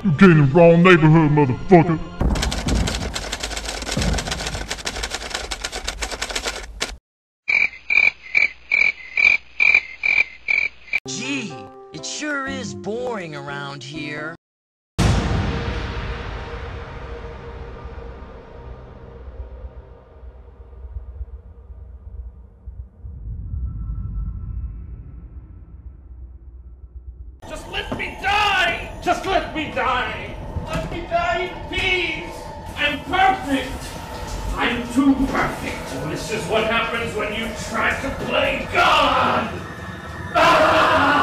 You came in the wrong neighborhood, motherfucker. Gee, it sure is boring around here. Just let me die! Just let me die! Let me die in peace! I'm perfect! I'm too perfect! This is what happens when you try to play God! Ah!